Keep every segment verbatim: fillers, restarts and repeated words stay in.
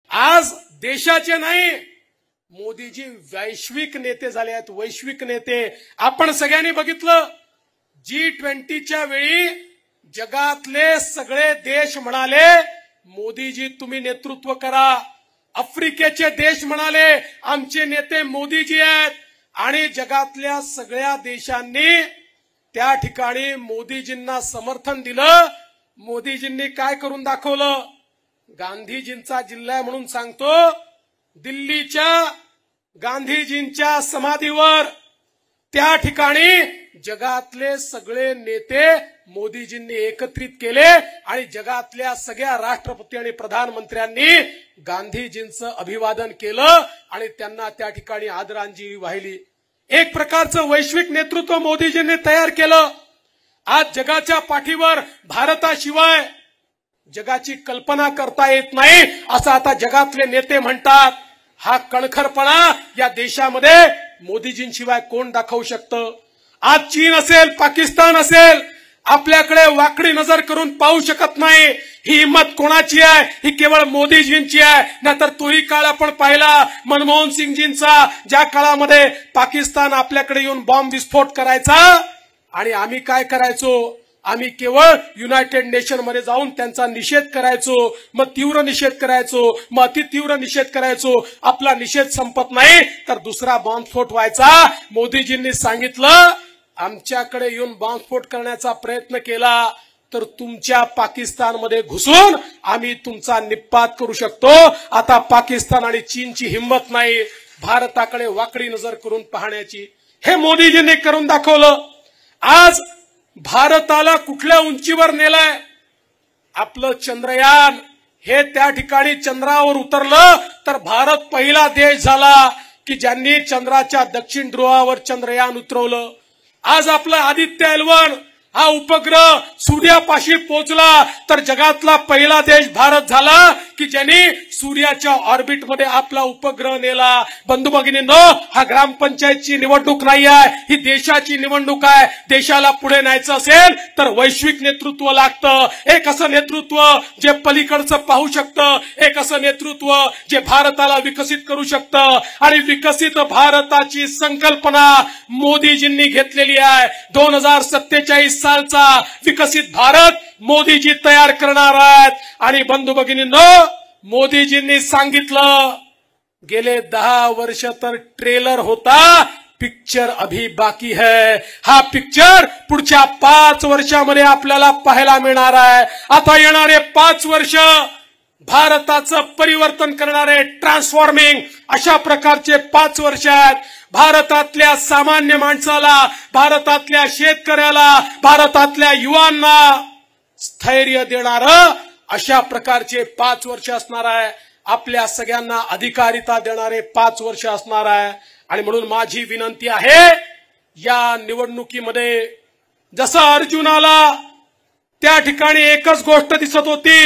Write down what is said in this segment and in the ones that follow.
आज देशाचे नाही, मोदीजी वैश्विक नेते झाले आहेत, वैश्विक नेते। आपण सगळ्यांनी बघितलं जी ट्वेंटीच्या वेळी जगातले सगळे देश म्हणाले मोदीजी तुम्ही नेतृत्व करा। आफ्रिकेचे देश म्हणाले आमचे नेते मोदीजी आहेत, आणि जगातल्या सगळ्या देशांनी त्या ठिकाणी मोदीजींना समर्थन दिलं। मोदीजींनी काय करून दाखवलं? गांधीजींचा जिल्हा म्हणून सांगतो, दिल्लीच्या गांधीजींच्या समाधीवर त्या ठिकाणी जगातले सगळे नेते मोदीजींनी एकत्रित केले, आणि जगातल्या सगळ्या राष्ट्रपती आणि प्रधानमंत्र्यांनी गांधीजींचं अभिवादन केलं आणि त्यांना त्या ठिकाणी आदरांजली वाहिली। एक प्रकारचं वैश्विक नेतृत्व मोदीजींनी तयार केलं। आज जगाच्या पाठीवर भारताशिवाय जगाची कल्पना करता येत नाही असं आता जगातले नेते म्हणतात। हा कणखरपणा या देशामध्ये मोदीजींशिवाय कोण दाखवू शकतं? आज चीन असेल, पाकिस्तान असेल, आपल्याकडे वाकडी नजर करून पाहू शकत नाही। ही हिंमत कोणाची आहे? ही केवळ मोदीजींची आहे। नाहीतर तोही काळ आपण पाहिला मनमोहन सिंगजींचा, ज्या काळामध्ये पाकिस्तान आपल्याकडे येऊन बॉम्ब विस्फोट करायचा आणि आम्ही काय करायचो? आम्ही केवळ युनायटेड नेशन मध्ये जाऊन त्यांचा निषेध करायचो, मग तीव्र निषेध करायचो, मग अति तीव्र निषेध करायचो। आपला निषेध संपत नाही तर दुसरा बॉम्बस्फोट व्हायचा। मोदीजींनी सांगितलं आमच्याकडे येऊन बॉम्बस्फोट करण्याचा प्रयत्न केला तर तुमच्या पाकिस्तानमध्ये घुसून आम्ही तुमचा निपात करू शकतो। आता पाकिस्तान आणि चीनची हिंमत नाही भारताकडे वाकडी नजर करून पाहण्याची। हे मोदीजींनी करून दाखवलं। आज भारताला कुठल्या उंचीवर नेलाय? आपलं चंद्रयान हे त्या ठिकाणी चंद्रावर उतरलं तर भारत पहिला देश झाला की ज्यांनी चंद्राच्या दक्षिण ध्रुवावर चंद्रयान उतरवलं। आज आपलं आदित्य एल वन हा उपग्रह सूर्यापाशी पोहोचला तर जगातला पहिला देश भारत झाला की ज्यांनी सूर्याच्या ऑर्बिटमध्ये आपला उपग्रह नेला। बंधू भगिनींनो, हा ग्रामपंचायतची निवडणूक नाही आहे, ही देशाची निवडणूक आहे। देशाला पुढे न्यायचं असेल तर वैश्विक नेतृत्व लागतं। एक असं नेतृत्व जे पलीकडचं पाहू शकतं, एक असं नेतृत्व जे भारताला विकसित करू शकतं, आणि विकसित भारताची संकल्पना मोदीजींनी घेतलेली आहे। दोन हजार सत्तेचाळीस सालचा विकसित भारत मोदीजी तयार करणार आहेत। आणि बंधू भगिनींनो, मोदीजींनी सांगितलं गेले दहा वर्ष तर ट्रेलर होता, पिक्चर अभी बाकी है। हा पिक्चर पुढच्या पाच वर्षामध्ये आपल्याला पाहायला मिळणार आहे। आता येणारे पाच वर्ष भारताचं परिवर्तन करणारे, ट्रान्सफॉर्मिंग अशा प्रकारचे पाच वर्ष आहेत। भारतातल्या सामान्य माणसाला, भारतातल्या शेतकऱ्याला, भारतातल्या युवांना स्थैर्य देणारं अशा प्रकारचे पाच वर्ष असणार आहे। आपल्या सगळ्यांना अधिकारिता देणारे पाच वर्ष असणार आहे। आणि म्हणून माझी विनंती आहे, या निवडणुकीमध्ये जसं अर्जुनाला त्या ठिकाणी एकच गोष्ट दिसत होती,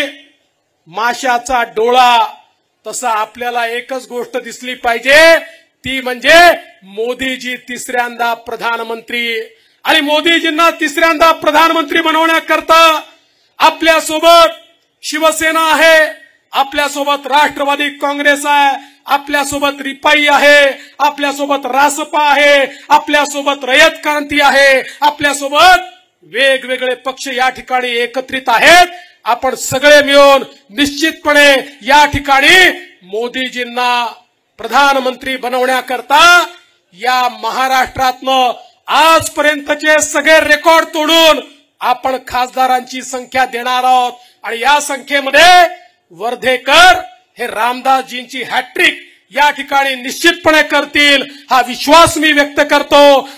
माशाचा डोळा, तसा आपल्याला एकच गोष्ट दिसली पाहिजे, ती म्हणजे मोदीजी तिसऱ्यांदा प्रधानमंत्री। आणि मोदीजींना तिसऱ्यांदा प्रधानमंत्री बनवण्याकरता आपल्यासोबत शिवसेना आहे, आपल्यासोबत राष्ट्रवादी काँग्रेस आहे, आपल्यासोबत रिपाई आहे, आपल्यासोबत रासपा आहे, आपल्यासोबत रयत क्रांती आहे, आपल्यासोबत वेगवेगळे पक्ष या ठिकाणी एकत्रित आहेत। आपण सगळे मिळून निश्चितपणे या ठिकाणी मोदीजींना प्रधानमंत्री बनवण्याकरता या महाराष्ट्रातनं आजपर्यंतचे सगळे रेकॉर्ड तोडून आपण खासदारांची संख्या देणार आहोत। आणि या संख्येमध्ये वर्धेकर हे रामदासजींची हॅट्रिक या ठिकाणी निश्चितपणे करतील, हा विश्वास मी व्यक्त करतो।